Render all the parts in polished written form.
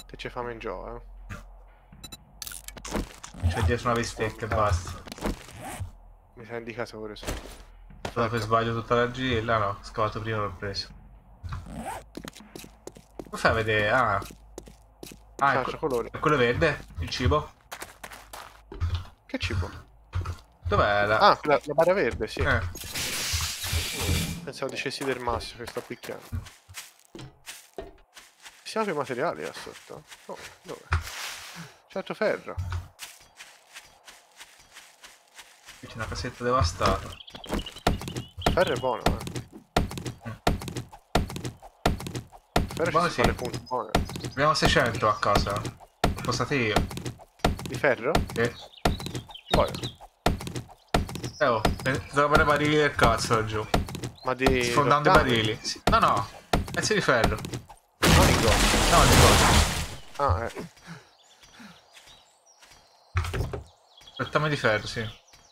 Te c'è fame in gioco, C'è dietro una bistecca e basta. Mi sa indicatore su. Solo per sbaglio tutta la gilla, no, ho scavato prima l'ho preso. Come fai a vedere? Ah, Altro colore. è quello verde, il cibo. Che cibo? Dov'è la... Ah, la barra verde, sì. Eh, Pensavo dicessi del masso che sto picchiando. Ci sono altri materiali là sotto? Oh, dove? C'è altro ferro. qui c'è una casetta devastata. Ferro è buono, Ferro Buono ci si fa sì. le punte buone. Abbiamo 600 a casa. L'ho postate io. Di ferro? Sì. Buono. Oh, trovare barili del cazzo laggiù. Ma di... Sfondando i rottami? barili. Sì. No, no. Pezzi di ferro. Non in gomma. No, di cosa. Ah, Rettame di ferro, sì.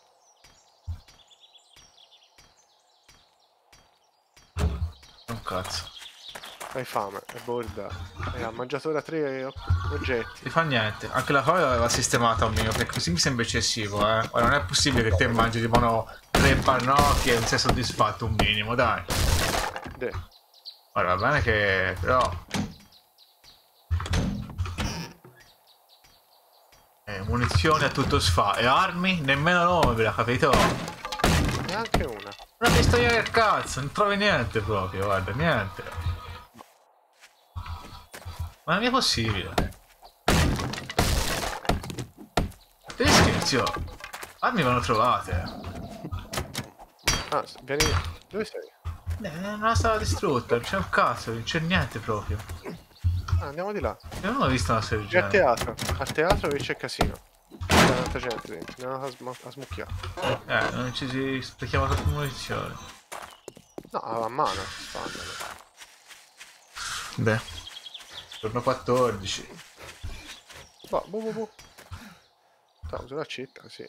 Un cazzo. Hai fame, è borda. Ha mangiato ora 3 oggetti. Non fa niente. Anche la fame l'aveva sistemata un mio, perché così mi sembra eccessivo, eh. Ora non è possibile che te mangi tipo no, 3 pannocchi e non sei soddisfatto un minimo, dai. De. Ora va bene che... però... munizioni a tutto sfa. E armi? Nemmeno nome, capito? Neanche una. Una pistola del cazzo, non trovi niente proprio, guarda, niente. Ma non è possibile. Che scherzi, oh. Armi vanno trovate. Ah, vieni... Dove sei? Non la stava distrutta, non c'è un cazzo, non c'è niente proprio. Ah, andiamo di là. Io non ho visto una storia del C'è al genere. teatro. Al teatro che c'è casino. C'è tanta gente dentro. Andiamo a smucchiare. Non ci si sprechiamo troppo munizioni. No, a mano si fanno. Beh. Giorno 14. Boh, boh, boh, boh. No, uso la città, sì.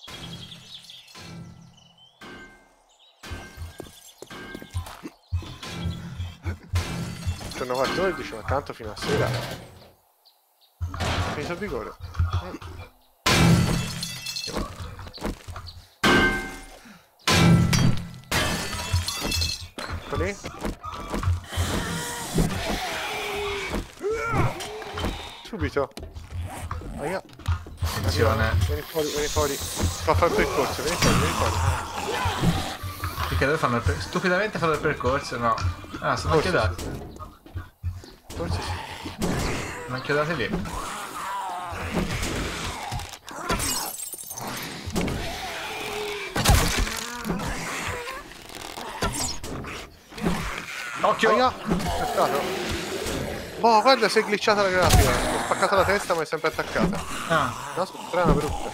Giorno 14, ma tanto fino a sera. Finito il vigore. Ecco lì. Subito. Aia. Attenzione. Vieni fuori, vieni fuori. Fa fare il percorso, vieni fuori, vieni fuori. Perché dove fanno il percorso? Stupidamente fanno il percorso? No. Ah, sono Forse chiodati. sì. Forse sì. Sono chiodati lì. Occhio! Aia. Attaccato. Boh, guarda, si è glitchata la grafica. Ho spaccato la testa, ma è sempre attaccata. Ah, No, strana, brutta.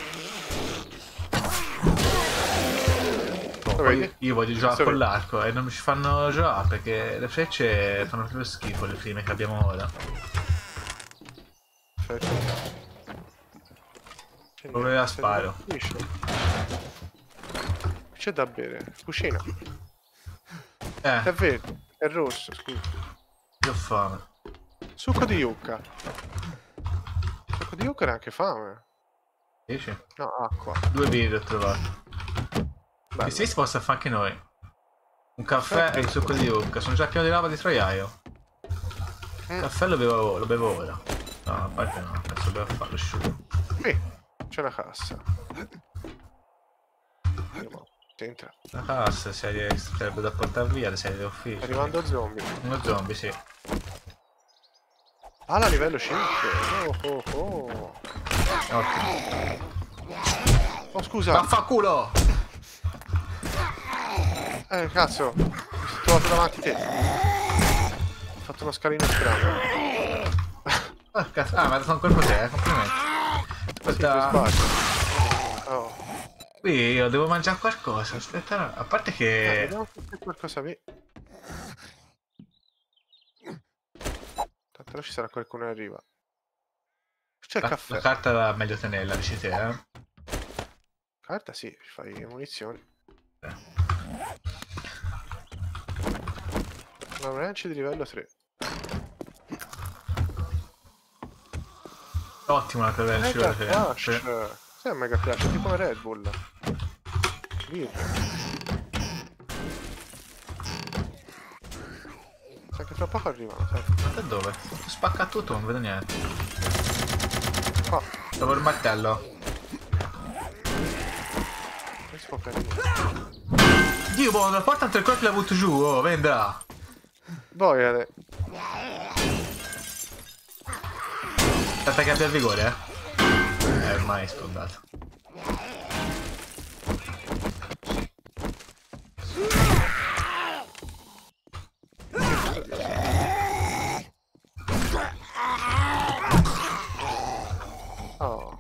boh, Lo poi vedi? io voglio giocare Questo con vedi. l'arco e non mi ci fanno giocare perché le frecce fanno proprio schifo le prime che abbiamo ora. Aspetta. Dove la sparo? C'è da bere. Cucina. È Io verde. È rosso, scusa. ho fame. Succo di yucca. Succo di yucca era anche fame. Dici? No, acqua. 2 birre ho trovato. Bello. E se si possa fare anche noi. Un caffè e il succo di yucca. Sono già pieno di lava di troiaio. Il caffè lo bevo ora. No, a parte no, penso devo farlo asciutto. C'è una cassa. Andiamo. Entra. La cassa sarebbe da portare via le serie Sta d'ufficio. arrivando zombie. Uno zombie, sì. Ah, la livello 5. Oh, oh, oh. Ottimo. Oh, scusa. Vaffanculo! Cazzo. Mi sono trovato davanti te. Ho fatto uno scalino strano. Oh, cazzo. Ah, ma sono colpo te, complimenti. Sì, per Aspetta. sbaglio. Oh. Qui io devo mangiare qualcosa. Aspetta, no. A parte che... Vediamo se c'è qualcosa lì. Tanto là ci sarà qualcuno che arriva. C'è il La caffè. carta è meglio tenerla, dici te, eh? Carta sì, ci fai munizioni. Una branch di livello 3. Ottimo la prevenzione. Mega Flash. Sì, è Mega Flash, è tipo una Red Bull. Sa che tra poco arrivano, sai. Ma da dove? Spacca tutto, non vedo niente. Qua. Dopo il martello. Non si può prendere. Dio, boh, la porta tre colpi l'ha butto giù, oh, vendrà. Voi Aspetta che abbia il vigore, ormai è sfondato. Oh.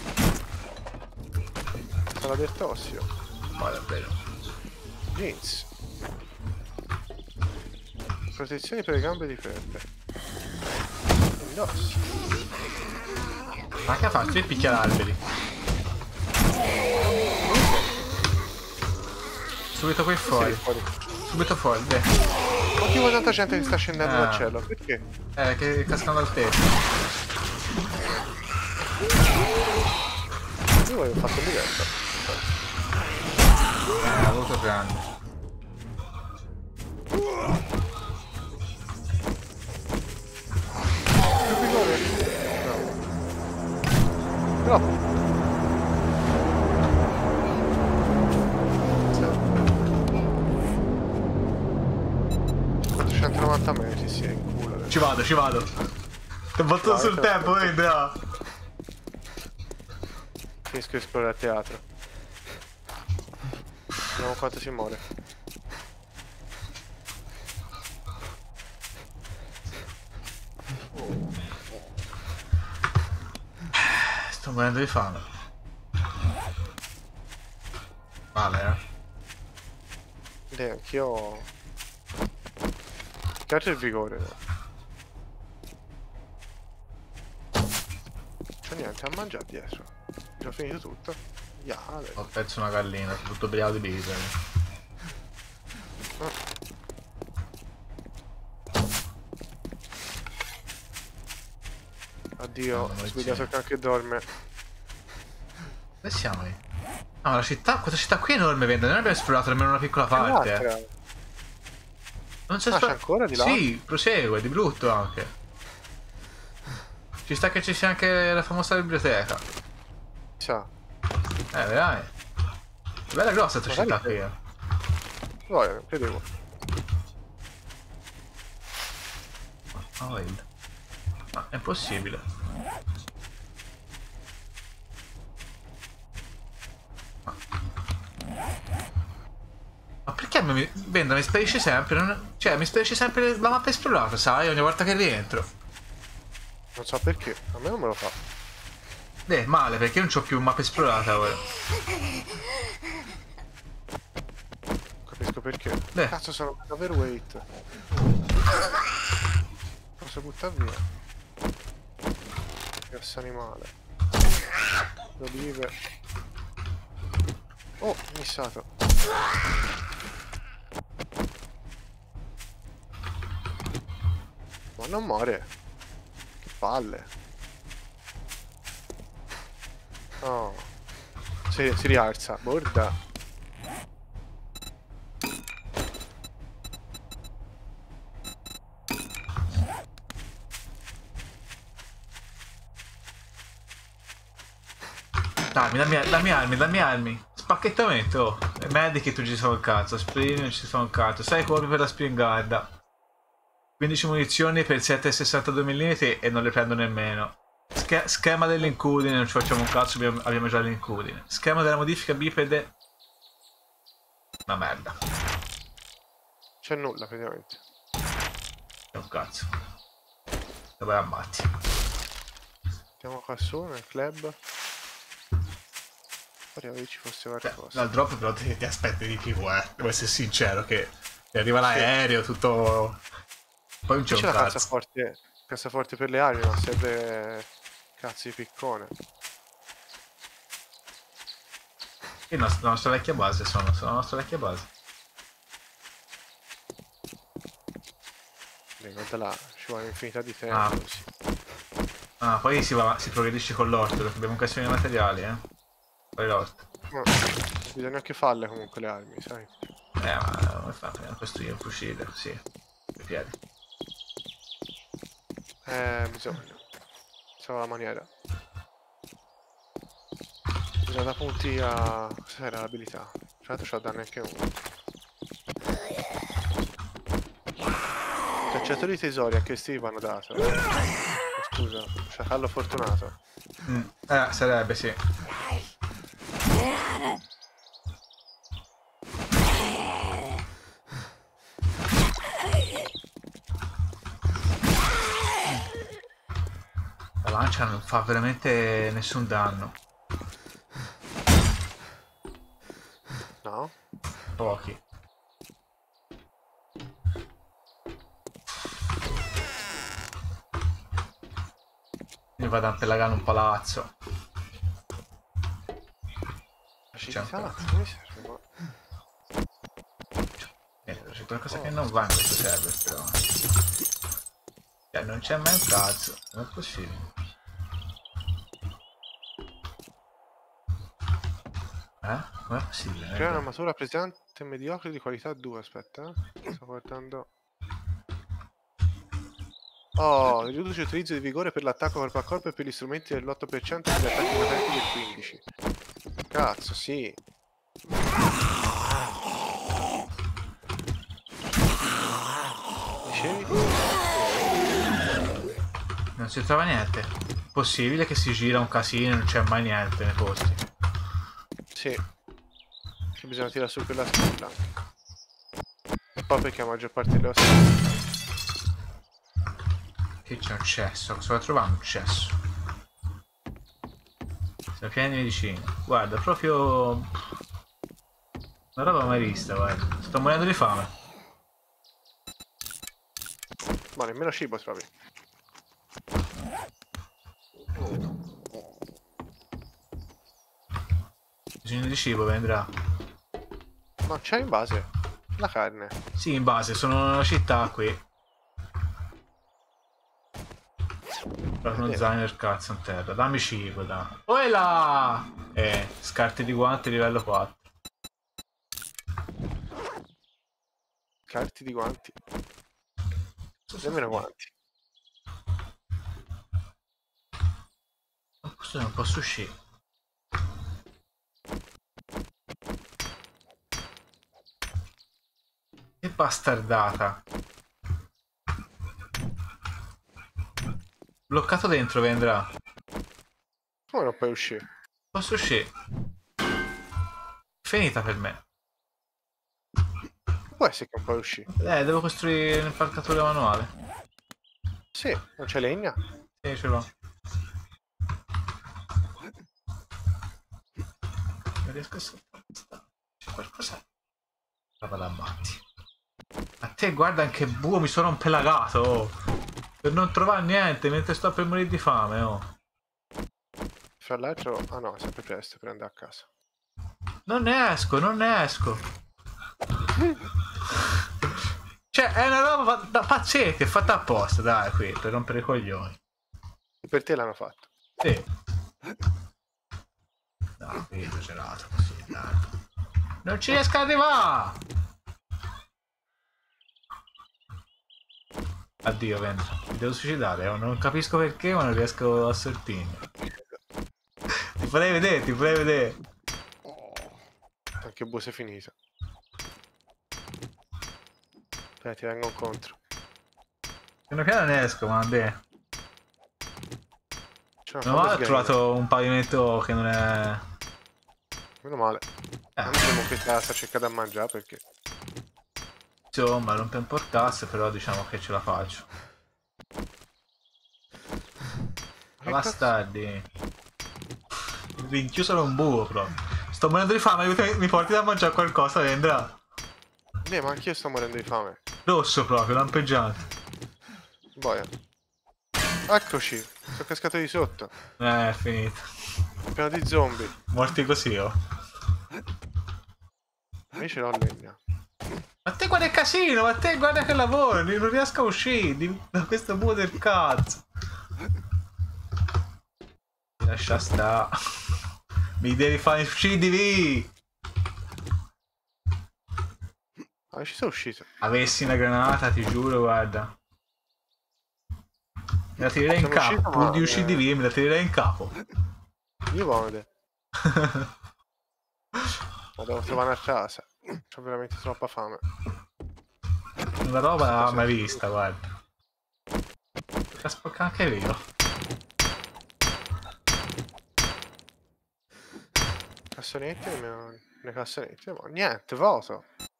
Sarà del tossio. Ma davvero. Jeans. Protezioni per le gambe di pelle. Indosso. Ma che faccio? Io picchia alberi. Subito qui fuori. Fuori. Subito fuori, beh. Motivo tanta gente che sta scendendo dal cielo. Perché? Che cascano dal tetto. Io avevo fatto il livello. Ha avuto grande. Più vigore? No. Troppo. 490 metri, sì, è in culo. Ci vado, ci vado. Ti ho battuto sul tempo, vedi? No. Finisco di esplorare il teatro. Vediamo quanto si muore. Sto morendo di fame. Vale, Anch'io. Che altro il vigore, no? C'è niente a mangiare dietro. Già finito tutto. Yale. Ho perso una gallina, tutto briato di bise. Addio, No, svegliato che anche dorme. Dove siamo lì? No, la città, questa città qui è enorme, vende. Non abbiamo esplorato nemmeno una piccola parte. Non c'è c'è ancora di là? Sì, prosegue, di brutto anche. Ci sta che ci sia anche la famosa biblioteca. Ciao. Vedrai. Bella grossa questa città qui. Vai, credevo. Ma è impossibile. Ma perché mi vendono? Mi spedisce sempre? Cioè, mi spedisce sempre la mappa esplorata, sai? Ogni volta che rientro. Non so perché, a me non me lo fa. Male, perché io non c'ho più mappa esplorata ora. Capisco perché. Cazzo, sono overweight. Posso buttare via. Gas animale. Olive. Oh, missato. Ma non muore. Che palle. Oh. Si rialza. Borda. Dammi armi. Spacchettamento. Oh. Medikit non ci fa un cazzo. Sprint non ci fa un cazzo. 6 colpi per la spingarda. 15 munizioni per 7,62 mm e non le prendo nemmeno. Schema dell'incudine, non ci facciamo un cazzo, abbiamo già l'incudine. Schema della modifica bipede. Una merda. C'è nulla praticamente. È un cazzo. Dove ammatti? Andiamo qua su nel club. Speriamo che ci fosse qualcosa. Dal drop però ti aspetti di più, devo essere sincero, che ti arriva l'aereo, tutto. Poi non c'è un cazzo. Cassaforte per le armi, ma serve cazzo di piccone. E la nostra vecchia base sono la nostra vecchia base. Guarda là, ci vuole un'infinità di tempo. Ah, poi si progredisce con l'orto, perché abbiamo occasione di materiali, Poi l'orto. No, bisogna anche farle comunque le armi, sai. Ma come fa a costruire un fucile? Sì, i piedi. Bisogna. Questa è la maniera. Bisogna da punti a... Cos'era l'abilità? Tra l'altro c'ha danno anche uno. Cacciatori di tesori, anche questi vanno dato. Scusa, sciacallo fortunato. Sarebbe, sì. La lancia non fa veramente nessun danno. No? Pochi. Io vado a pelagare un palazzo. Acidità? Come serve? C'è qualcosa che non va in questo server, però. Non c'è mai un cazzo, non è possibile. Non è possibile. Crea un'armatura pesante e mediocre di qualità 2, aspetta. Sto guardando. Oh, riduce l'utilizzo di vigore per l'attacco corpo a corpo e per gli strumenti dell'8% e per gli attacchi potenti del 15%. Cazzo, sì. Dicevi? Non si trova niente. Possibile che si gira un casino e non c'è mai niente nei posti. Sì. Che bisogna tirare su quella spilla. E poi perché la maggior parte delle ossa... Qui c'è un cesso, cosa trovare un cesso? Siamo pieni di medicine. Guarda, proprio... una roba mai vista, guarda. Sto morendo di fame. Ma nemmeno cibo trovi. Bisogno di cibo, vendrà. Ma c'è in base la carne. Sì, in base, sono nella città qui. Proprio uno zaino del cazzo in terra. Dammi cibo, dai. Oh là! Scarti di guanti livello 4. Carti di guanti. Nemmeno guanti. Questo è un po' sushi. Che bastardata. Bloccato dentro, vendrà. Come non puoi uscire? Posso uscire. Finita per me. Può essere che non puoi uscire. Devo costruire un'impalcatura manuale. Sì, non c'è legna. Sì, ce l'ho. Non riesco a saltare. C'è qualcosa. Vado da avanti. A te guarda anche buo, mi sono impelagato. Oh. Per non trovare niente mentre sto per morire di fame, oh. Fra l'altro... Ah no, è sempre presto per andare a casa. Non ne esco, non ne esco. Cioè, è una roba pazzesca, è fatta apposta, dai, qui, per rompere i coglioni. Per te l'hanno fatto. Sì. No, qui è esagerato così, dai. Non ci riesco ad arrivare! Addio, Vento. Mi devo suicidare, non capisco perché, ma non riesco a sortirmi. Ti farei vedere, ti farei vedere. Anche il bus è finito. Dai, ti vengo incontro. Piano piano ne esco, ma beh. C'è una Meno fame male ho sgherita. trovato un pavimento che non è... Meno male. Andiamo qui a cercare da mangiare perché... Insomma, rompe un po' il cazzo, però diciamo che ce la faccio. Bastardi. Rinchiuso da un buco proprio. Sto morendo di fame, mi porti da mangiare qualcosa, vendrà. Ma anch'io sto morendo di fame. Rosso proprio, lampeggiante. Boia. Eccoci, sono cascato di sotto. È finito. Pieno di zombie. Morti così, oh. Io ce l'ho legna. Ma te guarda il casino, ma te guarda che lavoro, non riesco a uscire da questo buco del cazzo. Lascia sta. Mi devi fare uccidimi! Ah, ci sono uscito. Avessi una granata, ti giuro, guarda. Me la tirerei in Sono capo. uscito, Pur ma, di uccidimi, me la tirerei in capo. Io vado. Ma devo trovare una casa. C'ho veramente troppa fame. Una roba non l'ho mai vista, guarda. Anche io. Cassonetti, le cassonetti, ma niente, vuoto.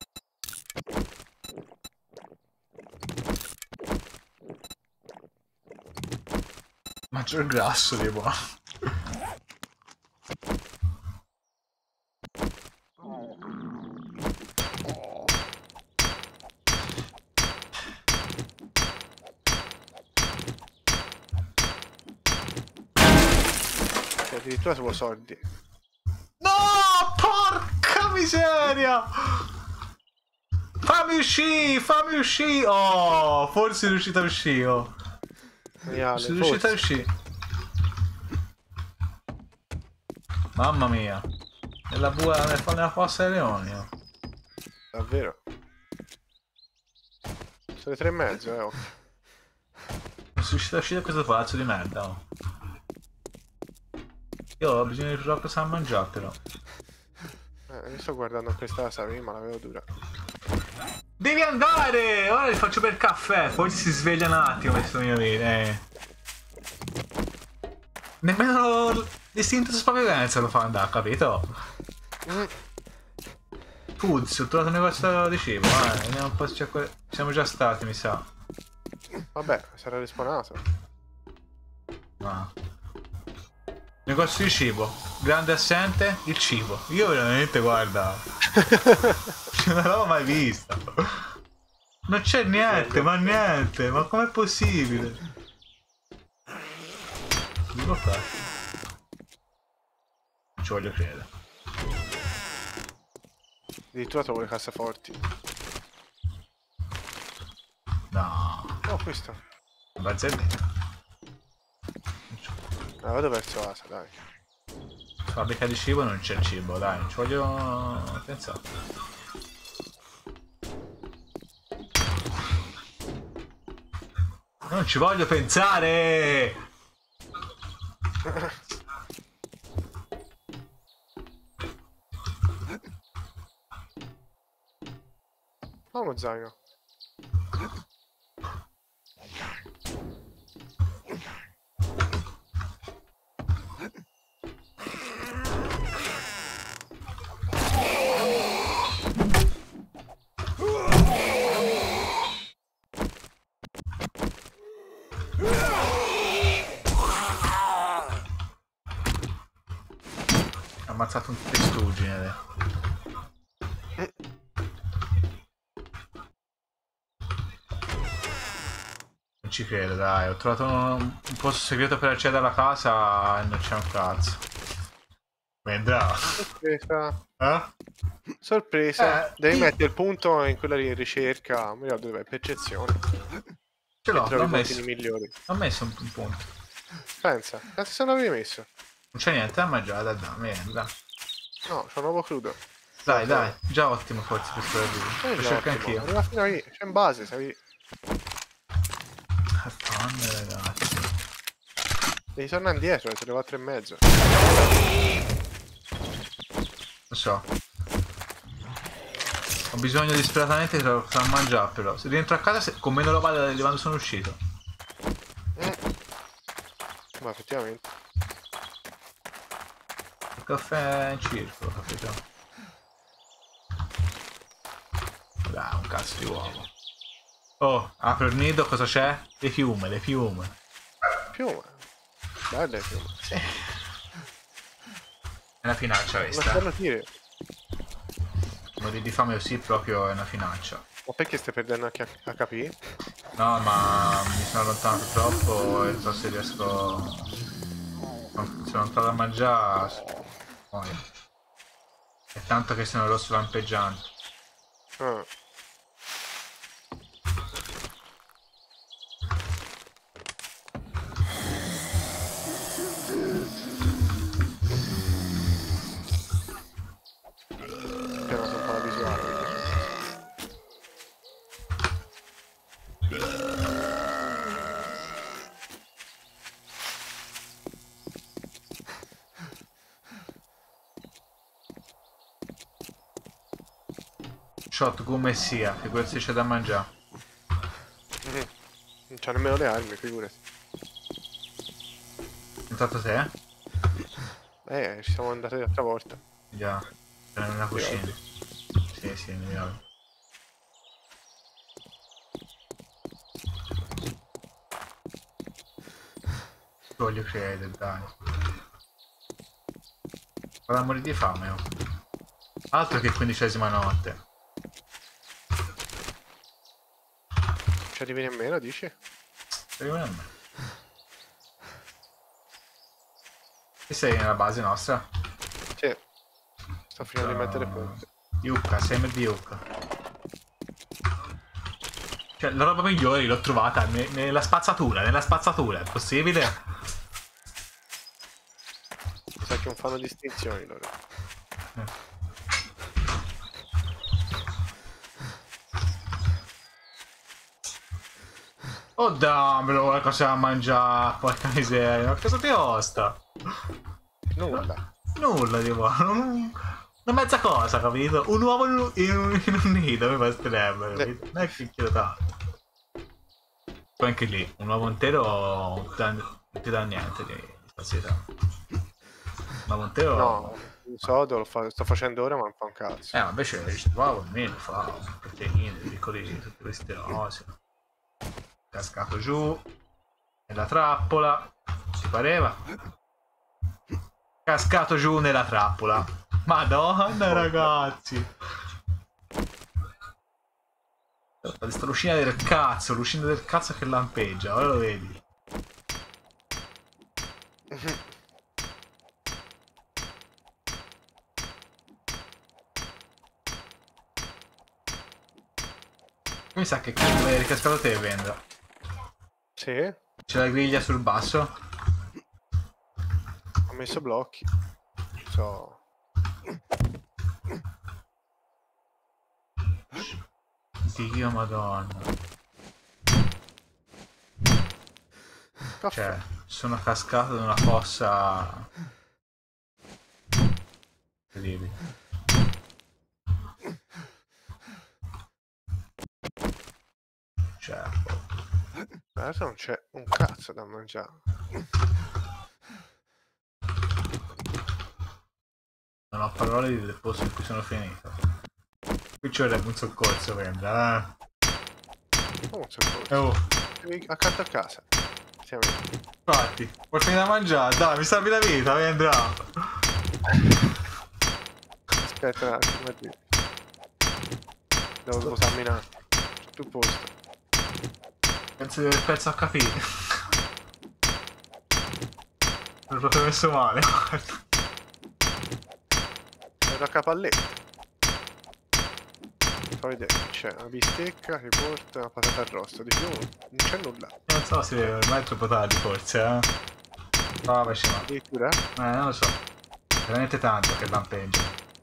Maggior grasso di buono. Addirittura solo soldi. No, porca miseria! Fammi uscire, fammi uscire! Oh, forse sono riuscito a uscire. Oh. Sono riuscito a uscire. Mamma mia. Nella bua, nella fossa dei leoni. Oh. Davvero? Sono le 3:30, oh. Sono riuscito a uscire da questo palazzo di merda. Oh. Io ho bisogno di qualcosa da mangiare però. Io sto guardando questa casa prima, la vedo dura. Devi andare! Ora li faccio per caffè, poi si sveglia un attimo questo mio video. Nemmeno l'istinto di sopravvivenza lo fa andare, capito? Foods, ho trovato un negozio di cibo, vediamo un po' se c'è siamo già stati, mi sa. Vabbè, sarà respawnato. Ah. Negozio di cibo, grande assente, il cibo. Io veramente, guarda, non l'avevo mai vista. Non c'è niente, ma com'è possibile? Non lo fa. Non ci voglio credere. Addirittura trovo le cassaforti. No. Oh, questo. Barzelletta. Vado verso casa, dai. Fabbrica di cibo non c'è il cibo, dai, non ci voglio pensare. Non ci voglio pensare! Oh, uno zaino. Ha ammazzato un testuggine. Non ci credo, dai, ho trovato un posto segreto per accedere alla casa e non c'è un cazzo. Vendrà. Sorpresa. Sorpresa. Devi mettere il punto in quella di ricerca. Non mi ricordo dove è, percezione. Ce l'ho, trovi l'ho i messo. punti migliori. Ho messo un punto. Pensa, se non l'avevi messo. Non c'è niente da mangiare, dai. No, c'ho un uovo crudo. Dai, già ottimo forse per sopravvivere. Lo cerco anch'io. Arriva fino a lì, c'è in base, sai. Madonna, ragazzi. Devi tornare indietro, sono le 4:30. Lo so. Ho bisogno disperatamente di qualcosa da mangiare però. Se rientro a casa con meno roba di quando sono uscito. Ma effettivamente. Il caffè in circolo, capito? Dai, un cazzo di uovo. Oh, apro il nido, cosa c'è? Le piume. Piume. Belle piume. Sì. È una finaccia Ma questa. fanno tire. Morire di fame così proprio è una finaccia. Ma perché stai perdendo anche HP? No, ma mi sono allontanato troppo e non so se riesco... Se non trovo da mangiare... muoio. È tanto che sono rosso lampeggiante. shotgun messia, figurati c'è da mangiare. Non c'ha nemmeno le armi, figurati. Intanto te? Ci siamo andati l'altra volta. Già, c'è nella cucina. Sì, mi ricordo. Voglio credere, dai. Vado a morire di fame, oh. Altro che 15ª notte. Ci arrivi nemmeno, dici? Arriva a me. E sei nella base nostra? Sì. Sto finendo di mettere punti. Yucca, seme di yucca. Cioè, la roba migliore l'ho trovata nella spazzatura, è possibile? Mi sa che non fanno distinzioni loro. Oh dammelo, la cosa da mangiare, porca miseria, ma cosa ti costa? Nulla. Nulla di buono, una mezza cosa, capito? Un uovo in un nido mi basterebbe, capito? Non è che chiedo tanto. Poi anche lì, un uovo intero non ti dà niente di sazietà. Un uovo intero... No, il sodo sto facendo ora ma non fa un cazzo. Ma invece l'uovo almeno fa proteine, piccoli, tutte queste cose. Cascato giù nella trappola, ci pareva? Cascato giù nella trappola. Madonna ragazzi, questa lucina del cazzo che lampeggia, ora lo vedi. Mi sa che come ricascato te vendrà. Sì? C'è la griglia sul basso? Ho messo blocchi. So. Dio madonna. Caffè. Cioè, sono cascato da una fossa incredibile. Cioè, Adesso non c'è un cazzo da mangiare. non ho parole del posto in cui sono finito. Qui ci vorrebbe un soccorso, Vendra, Oh, soccorso. Accanto a casa. Siamo lì. Infatti, vuoi finire da mangiare? Dai, mi salvi la vita, Vendra. Aspetta un attimo. Devo posarmi in acqua. C'è più posto. Penso di aver perso HP. L'ho proprio messo male, guarda. È una capalletta. Fa vedere, c'è una bistecca che porta una patata arrosto. Di più non c'è nulla. Non so se ormai è troppo tardi forse, Provaci, ma. Addirittura? Non lo so. Veramente tanto che lampeggia.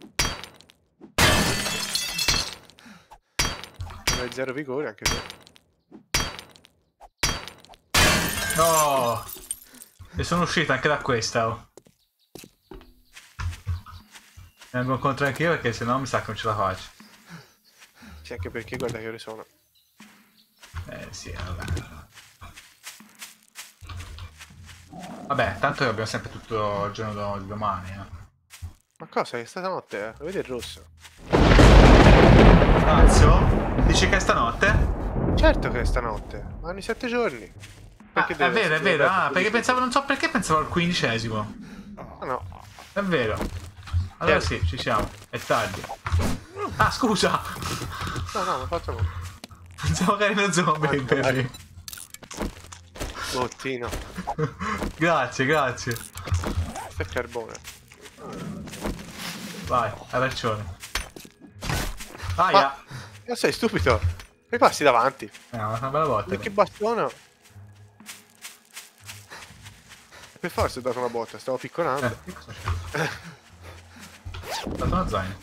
Hai zero vigore anche te. No! E sono uscito anche da questa, oh. Vengo incontro anche io perché sennò mi sa che non ce la faccio. Sì, anche perché guarda che ore sono. Sì, vabbè. Vabbè, tanto abbiamo sempre tutto il giorno di domani, Ma cosa? È stanotte, eh? Lo vedi il rosso? Cazzo? Dici che è stanotte? Certo che è stanotte. Ma hanno i 7 giorni. Perché è vero. Ah, perché pensavo, non so perché pensavo al 15°. Ah no. È vero. Allora sì, ci siamo. È tardi. Ah, scusa! No, ma facciamo. Pensavo che eri uno zombie per Bottino. Grazie. Questo è carbone. Vai, hai ragione. Aia! Ma sei stupido? Mi passi davanti. Una bella botta. Che bastone. Per forza ho dato una botta, stavo piccolando. Che cosa c'è? Ho dato una zaina.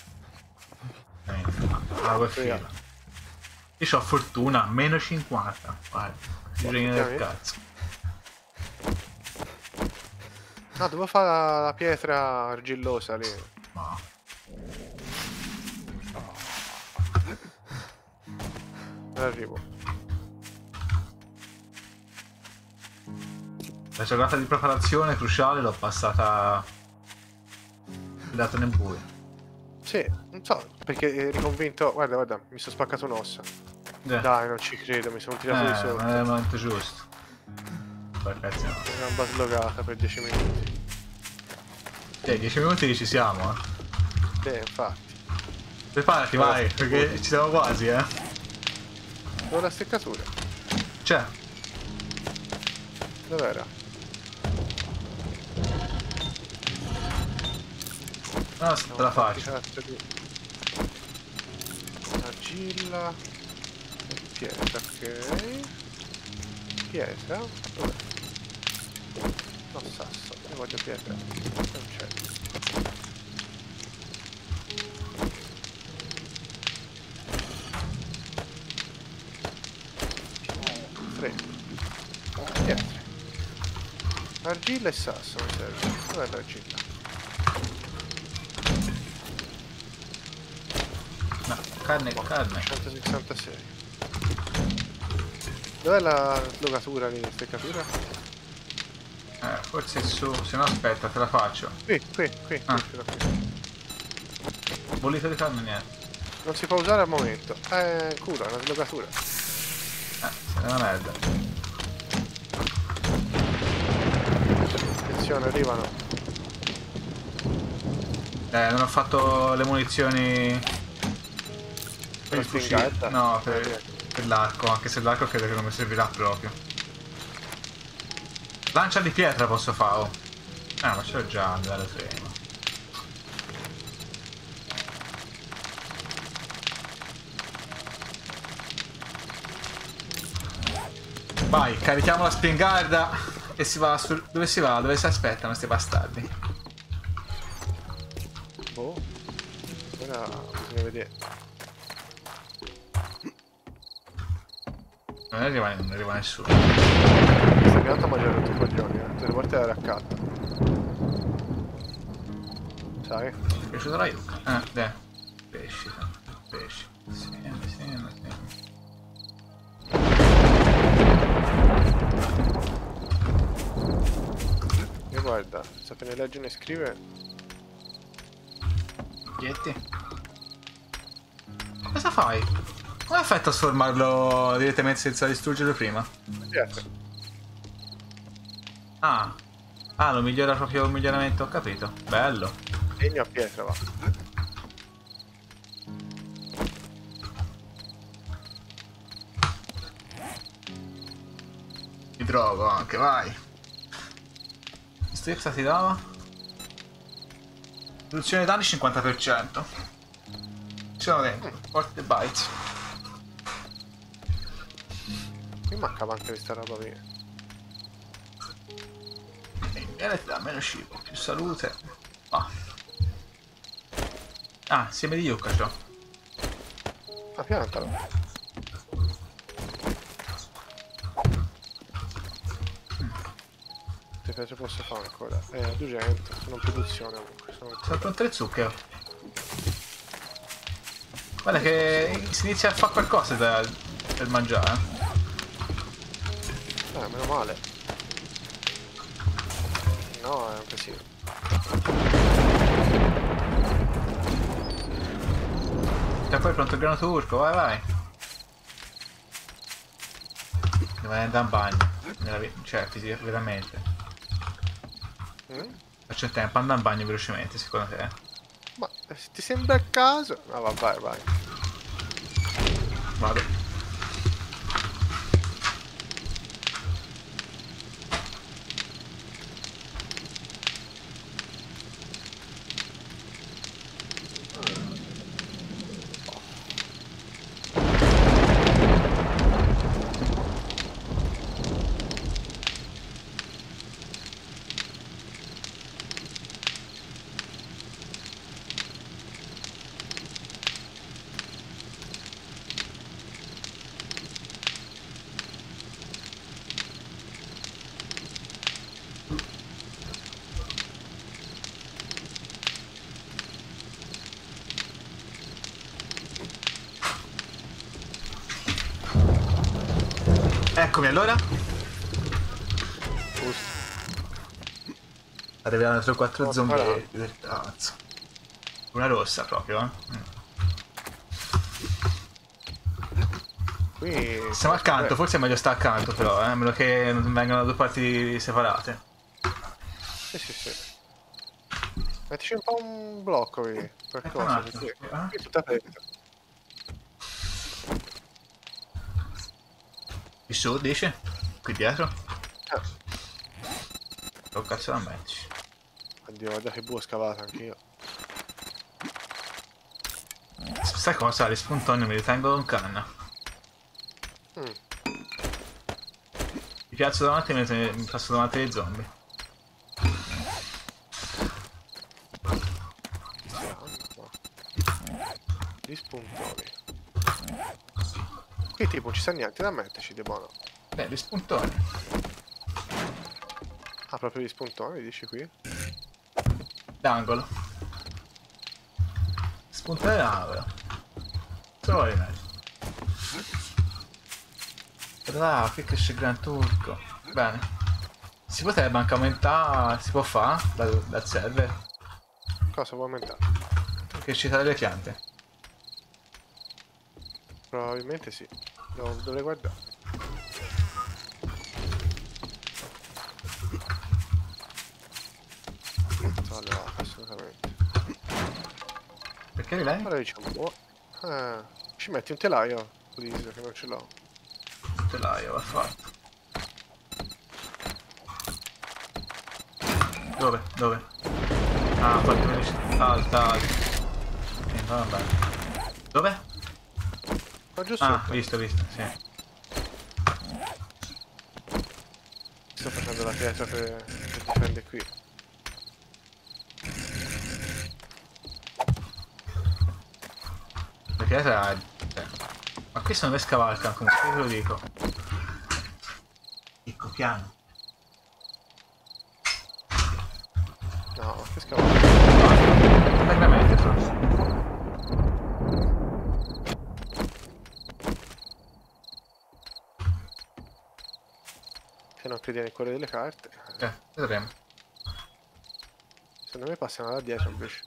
Ah, quel filo. Io ho fortuna, meno 50. Guarda, bisogna del cazzo. No, devo fare la pietra argillosa lì. Ma. Arrivo. La giornata di preparazione cruciale l'ho passata dato nel buio. Sì, non so, perché eri convinto... Guarda, guarda, mi sono spaccato un'ossa. Dai, non ci credo, mi sono tirato di sotto. Non è il momento giusto. Poi cazzo no. Una baslogata per 10 minuti. 10 minuti ci siamo, Infatti. Preparati, vai, perché ci siamo quasi, Dove la steccatura? C'è. Dov'era? No, te la faccio. Argilla e pietra, ok. Pietra? Dov'è? No, sasso, io voglio pietra. Non c'è. Tre. Pietre. Argilla e sasso mi serve. Dov'è l'argilla? No, carne, carne. 166. Dov'è la slogatura lì, steccatura? Forse su, se no aspetta, te la faccio. Qui, Ah. ce l'ho qui. Bollito di carne niente. Non si può usare al momento. Culo, è una slogatura. Se è una merda. Attenzione, arrivano. Non ho fatto le munizioni per La il fucile. spingarda? No, per l'arco, anche se l'arco credo che non mi servirà proprio. Lancia di pietra posso fare. Oh. Ma ce l'ho già, dalle frame. Vai, carichiamo la spingarda e si va su... Dove si va? Dove si aspettano questi bastardi? Boh. Ora bisogna vedere. Non arriva nessuno. Questa pianta mangia rotto i coglioni, tutte le volte era accanto. Sai? Mi è piaciuta la yucca? Dai. Pesci, pesci. Sì. E guarda, sapere leggere e scrivere. Yeti. Cosa fai? Come fai a trasformarlo direttamente senza distruggerlo prima? Pietra. Ah, lo migliora proprio il miglioramento, ho capito. Bello. Legno a pietra, va. Ti drogo anche, vai. Stripsa ti dava? Riduzione danni 50%. Ci sono dentro, forte bites. Mi mancava anche questa roba mia. E il miele ti dà meno cibo, più salute. Seme di yucca c'ho. Ah, piantalo. Che cosa posso fare ancora? 200, sono in produzione comunque. Sono pronte le zucche. Guarda che si inizia a fare qualcosa per mangiare. Meno male. No, è un casino. E poi è pronto il grano turco, vai. Devo andare in bagno. Cioè, veramente. Faccio il tempo, andare in bagno velocemente, secondo te? Ma ti sembra il caso? No, vai. Vado. Eccomi allora. Giusto. Arriveranno 3 o 4 Oh, zombie del cazzo. Una rossa proprio, Qui... Siamo accanto, forse è meglio stare accanto però, a meno che non vengano da due parti separate. Sì. Mettici un po' un blocco qui, qualcosa, perché qui è tutta aperta. Qui su, dici? Qui dietro? Ah, Che cazzo la mettici? oddio, guarda che buco scavato anch'io. Sai cosa? Gli spuntoni mi ritengo con canna. Mm. Mi piazzo davanti e mi passo davanti ai zombie. Gli spuntoni. Qui tipo non ci sta niente da metterci di buono. Beh, gli spuntoni. Ah, proprio gli spuntoni, dici qui? D'angolo. Spuntone d'angolo. Solo li metto. Là, qui cresce il gran turco. Bene. Si potrebbe anche aumentare. Si può fare dal server. Cosa può aumentare? Che ci sono le piante. Probabilmente sì. Dovrei guardare. Allora, assolutamente. Perché lei? Allora diciamo, ci metti un telaio, please, che non ce l'ho. Ce l'hai, va fatto. Dove? Dove? Ah, fatto venire. Alta. Va bene. Dove? Ma giù Ah, sotto. visto, sì. Sto facendo la pietra per difendere qui. La pietra è... Ma qui sono le scavalcano, comunque te lo dico. Ecco, piano. No, ma che scavare? Veramente forse. Se non credi nel cuore delle carte. Vedremo. Secondo me passano da dietro invece.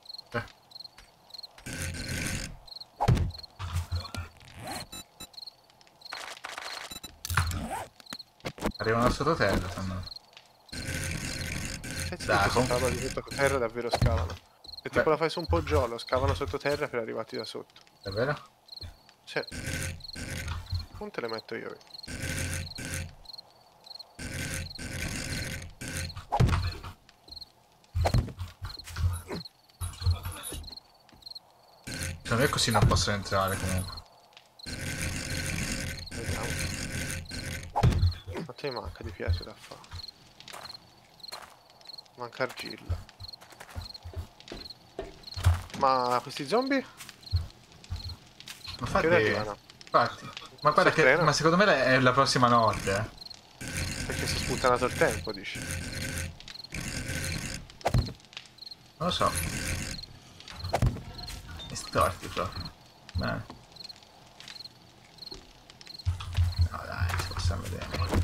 Arrivano sottoterra, secondo me. Se scavano di sottoterra davvero scavano. Se tipo la fai su un poggiolo, scavano sottoterra per arrivarti da sotto. Davvero? Sì. Non te le metto io. Secondo me così non posso entrare comunque. Vediamo. Ma te manca di pietre da fare. Manca argilla. Ma questi zombie? Ma Che ora arrivano? infatti. Ma guarda che... Ma secondo me è la prossima notte, Perché si è sputtanato il tempo, dici? Non lo so. E storti proprio. Bene. No dai, si possiamo vedere.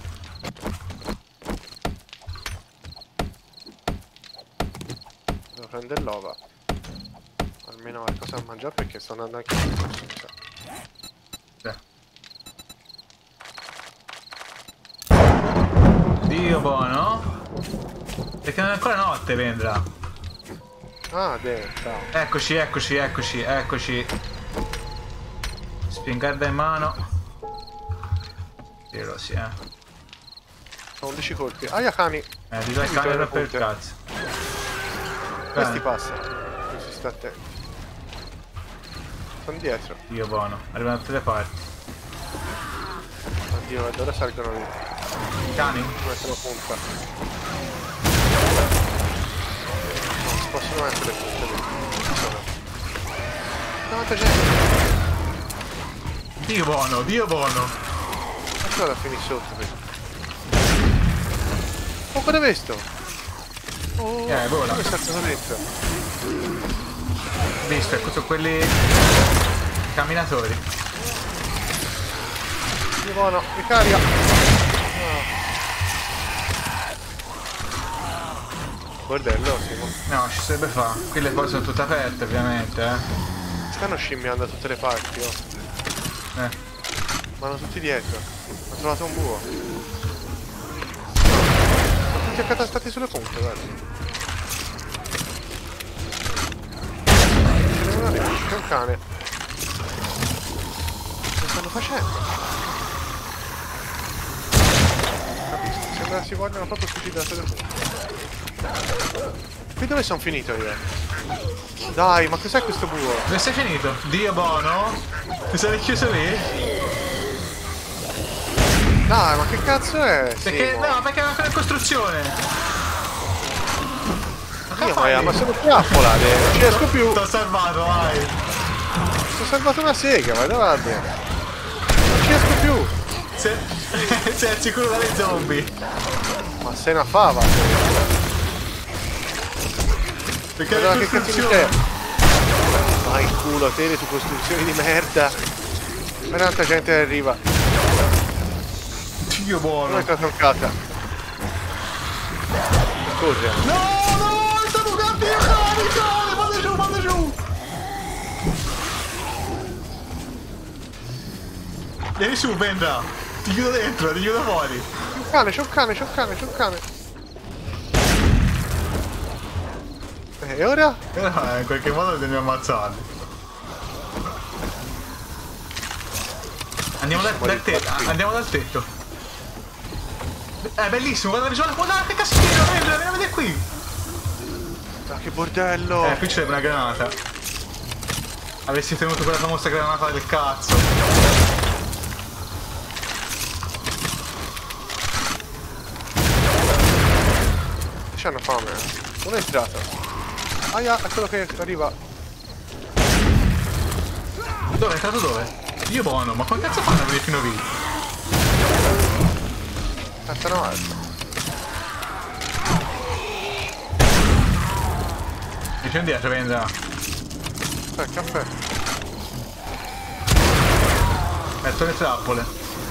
Devo prendere l'ova. Almeno qualcosa da mangiare perché sto andando anche in corso, mi sa. Dio buono. Perché non è ancora notte, Vendra. Ah, ciao. Eccoci. Spingarda in mano. Tiro, sì, Ho 11 colpi. Aia cani! Di due cani per il cazzo. Questi passano. Non si sta attenti. Sono dietro. Dio buono. Arrivano da tutte le parti. Oddio, ed ora salgono lì. Cani? Mettono punta. Non si possono mettere punte lì. Ci sono. Quanta gente! Dio buono. Ma cosa da finire sotto qui? Oh, cosa hai visto? Oh, vola. come è saltato dentro? Visto, ecco, sono quelli camminatori. Dio buono, ricarica. Bordello, Simo. No, ci sarebbe fa. Qui le porte sono tutte aperte, ovviamente, Stanno scimmiando da tutte le parti, oh. Vanno tutti dietro. Ho trovato un buco. Sono tutti accatastati sulle punte, guarda. C'è un cane. Che stanno facendo? Capisco. Sembra si vogliono proprio suicidare sulle punte. Qui dove sono finito io? Dai, ma cos'è questo buco? Dove sei finito? Dio buono? Ti sei chiuso lì? Dai, ma che cazzo è? Perché? Simo? No, perché è una costruzione! Ma sono trappolate, non ci riesco più. T'ho salvato, vai! Mi sono salvato una sega, vai davanti. Non ci riesco più. Sei al sicuro dalle zombie! Ma sei una fava. Perché Guarda è che cazzo di costruzione! te. Vai in culo, te le tue costruzioni di merda. Ma tanta gente arriva. Dio buono! Non è stata troncata. Scusa. No, no, sta bucando il cane, vado giù, vado giù! Vieni su, Vendra! Ti chiudo dentro, ti chiudo fuori! C'è un cane, c'è un cane, c'è un cane, c'è un cane. E ora? In qualche modo devi ammazzarli. Andiamo dal tetto, andiamo dal tetto. È bellissimo, guarda la visuale, guarda che caschino, Vendra, vieni a vedere qui! Ma che bordello! Qui c'è una granata. Avessi tenuto quella famosa granata del cazzo. C'hanno fame, eh. Uno è entrato. Aia, è quello che arriva. Dove? È entrato dove? Dio buono, ma come cazzo fanno a venire fino lì? Aspetta una volta. Dice indietro, Vendra. Caffè. Metto le trappole.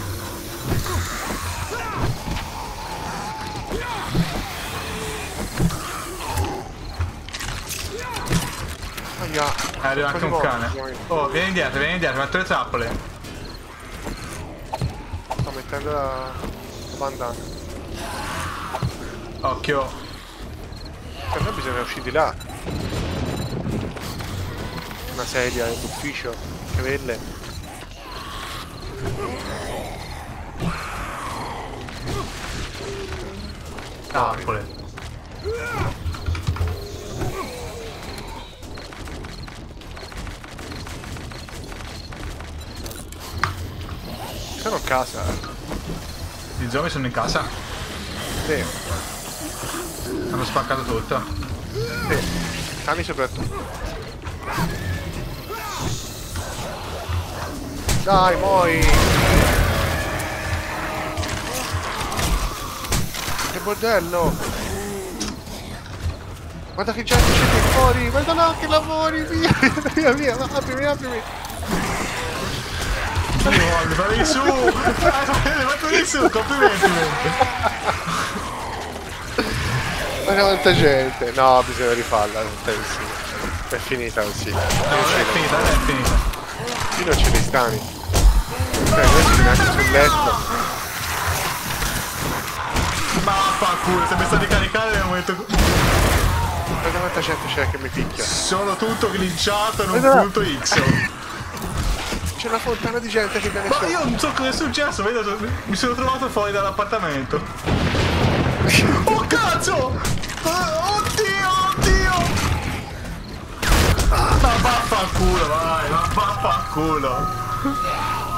Aia. Arriva anche un cane. Oh, vieni indietro, metto le trappole. Sto mettendo la bandana. Occhio. Per me bisogna uscire di là. Una sedia d'ufficio. Cavelle. Trappole. Sono a casa. Gli zombie sono in casa. Sì. Hanno spaccato tutto. Sì. Cani soprattutto. Dai, muori! Che bordello! Guarda che gente c'è qui fuori! Guarda là che lavori! Via, via, via! Aprimi, aprimi! Vai su! Vai su! Complimenti! Guarda quanta gente! No, bisogna rifarla, è finita così. No, non è finita, non è finita. Qui non ce ne stani. Adesso neanche sul letto. Vaffanculo, se mi sta di caricare nel momento. Guarda quanta gente c'è che mi picchia. Sono tutto glitchato in un Guarda. punto X. C'è una fontana di gente che viene Ma su. io non so cosa è successo, vedo, mi sono trovato fuori dall'appartamento. Oh cazzo! Oddio, oddio! Ma vaffanculo, vai, ma vaffanculo!